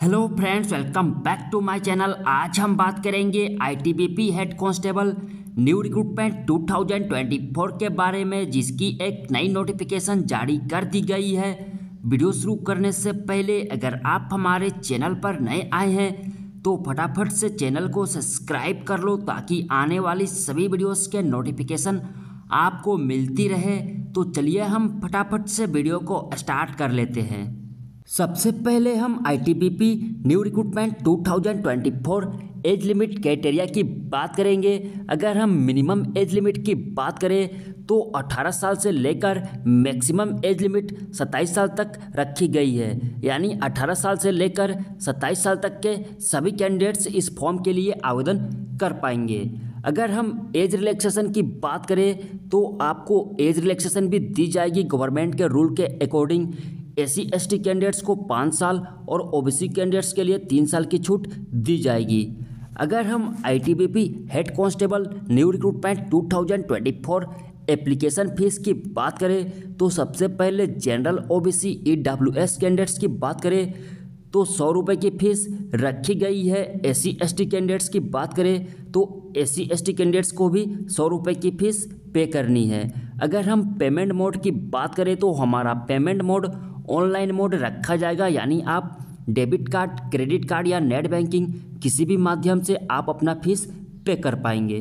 Hello friends, welcome back to my channel. आज हम बात करेंगे ITBP head constable new recruitment 2024 के बारे में, जिसकी एक नई नोटिफिकेशन जारी कर दी गई है। वीडियो शुरू करने से पहले अगर आप हमारे चैनल पर नए आए हैं तो फटाफट से चैनल को सब्सक्राइब कर लो ताकि आने वाली सभी वीडियोस के नोटिफिकेशन आपको मिलती रहे। तो चलिए हम फटाफट से वीडियो को स्टार्ट कर लेते हैं। सबसे पहले हम ITBP new recruitment 2024 age limit criteria की बात करेंगे। अगर हम मिनिमम एज लिमिट की बात करें तो 18 साल से लेकर मैक्सिमम एज लिमिट 27 साल तक रखी गई है, यानी 18 साल से लेकर 27 साल तक के सभी कैंडिडेट्स इस फॉर्म के लिए आवेदन कर पाएंगे। अगर हम एज रिलैक्सेशन की बात करें तो आपको एज रिलैक्सेशन भी दी जाएगी गवर्नमेंट के रूल के अकॉर्डिंग। SC/ST कैंडिडेट्स को 5 साल और OBC कैंडिडेट्स के लिए 3 साल की छूट दी जाएगी। अगर हम ITBP head constable new recruitment 2024 application fees की बात करें तो सबसे पहले जनरल OBC EWS कैंडिडेट्स की बात करें तो 100 रुपये की फ़ीस रखी गई है। SC/ST कैंडिडेट्स की बात करें तो SC/ST कैंडिडेट्स को भी 100 रुपये की फ़ीस पे करनी है। अगर हम पेमेंट मोड की बात करें तो हमारा पेमेंट मोड ऑनलाइन मोड रखा जाएगा, यानी आप डेबिट कार्ड, क्रेडिट कार्ड या नेट बैंकिंग किसी भी माध्यम से आप अपना फीस पे कर पाएंगे।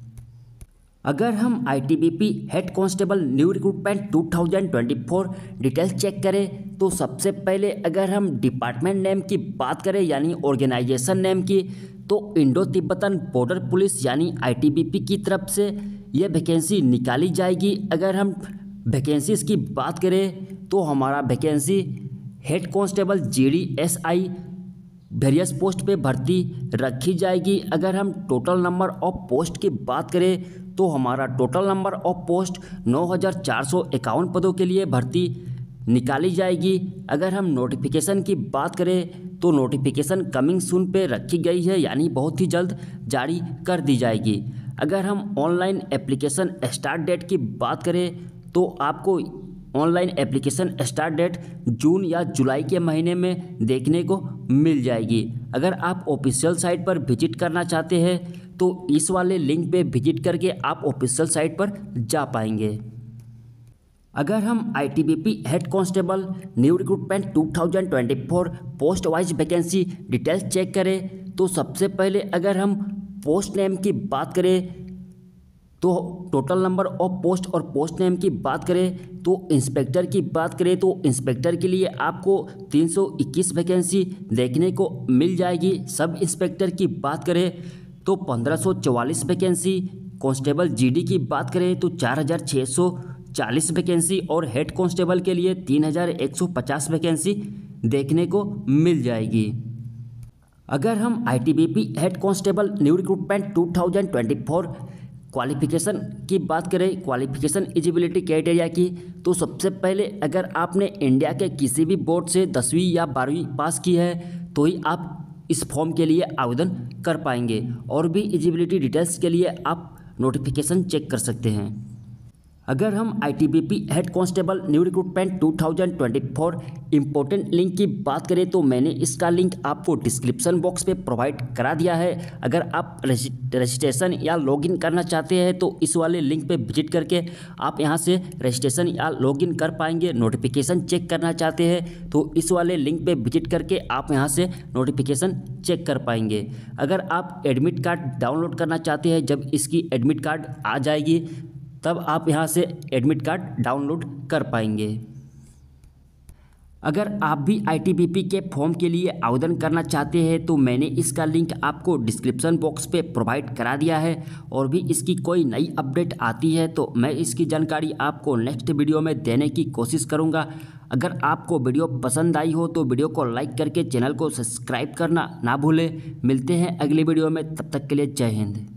अगर हम ITBP head constable new recruitment 2024 details check करें तो सबसे पहले अगर हम डिपार्टमेंट नेम की बात करें यानी ऑर्गेनाइजेशन नेम की, तो इंडो तिब्बतन बॉर्डर पुलिस यानी आईटीबीपी की तरफ से यह वैकेंसी निकाली जाएगी। अगर हम वैकेंसीज की बात करें तो हमारा vacancy head constable GD/SI various post पे भर्ती रखी जाएगी। अगर हम टोटल नंबर ऑफ पोस्ट की बात करें तो हमारा टोटल नंबर ऑफ पोस्ट 9451 पदों के लिए भर्ती निकाली जाएगी। अगर हम नोटिफिकेशन की बात करें तो नोटिफिकेशन कमिंग सून पे रखी गई है, यानी बहुत ही जल्द जारी कर दी जाएगी। अगर हम ऑनलाइन एप्लीकेशन स्टार्ट डेट की बात करें तो आपको ऑनलाइन एप्लीकेशन स्टार्ट डेट जून या जुलाई के महीने में देखने को मिल जाएगी। अगर आप ऑफिशियल साइट पर विजिट करना चाहते हैं तो इस वाले लिंक पे विजिट करके आप ऑफिशियल साइट पर जा पाएंगे। अगर हम ITBP head constable new recruitment 2024 post wise vacancy details check करें तो सबसे पहले अगर हम पोस्ट नेम की बात करें तो टोटल नंबर ऑफ पोस्ट और पोस्ट नेम की बात करें तो इंस्पेक्टर की बात करें तो इंस्पेक्टर के लिए आपको 321 वैकेंसी देखने को मिल जाएगी। सब इंस्पेक्टर की बात करें तो 1544 वैकेंसी, कांस्टेबल GD की बात करें तो 4640 वैकेंसी और हेड कांस्टेबल के लिए 3150 वैकेंसी देखने को मिल जाएगी। अगर हम ITBP head constable new recruitment 2024 qualification की बात करें, क्वालिफिकेशन एलिजिबिलिटी क्राइटेरिया की, तो सबसे पहले अगर आपने इंडिया के किसी भी बोर्ड से 10वीं या 12वीं पास की है तो ही आप इस फॉर्म के लिए आवेदन कर पाएंगे। और भी एलिजिबिलिटी डिटेल्स के लिए आप नोटिफिकेशन चेक कर सकते हैं। अगर हम ITBP head constable new recruitment 2024 important link की बात करें तो मैंने इसका लिंक आपको डिस्क्रिप्शन बॉक्स पे प्रोवाइड करा दिया है। अगर आप रजिस्ट्रेशन या लॉगिन करना चाहते हैं तो इस वाले लिंक पे विजिट करके आप यहां से रजिस्ट्रेशन या लॉगिन कर पाएंगे। नोटिफिकेशन चेक करना चाहते हैं तो इस वाले लिंक पे विजिट करके आप यहां से नोटिफिकेशन चेक कर पाएंगे। अगर आप एडमिट कार्ड डाउनलोड करना चाहते हैं, जब इसकी एडमिट कार्ड आ जाएगी तब आप यहां से एडमिट कार्ड डाउनलोड कर पाएंगे। अगर आप भी आईटीबीपी के फॉर्म के लिए आवेदन करना चाहते हैं तो मैंने इसका लिंक आपको डिस्क्रिप्शन बॉक्स पे प्रोवाइड करा दिया है। और भी इसकी कोई नई अपडेट आती है तो मैं इसकी जानकारी आपको नेक्स्ट वीडियो में देने की कोशिश करूंगा। अगर आपको वीडियो पसंद आई हो तो वीडियो को लाइक करके चैनल को सब्सक्राइब करना ना भूलें। मिलते हैं अगली वीडियो में, तब तक के लिए जय हिंद।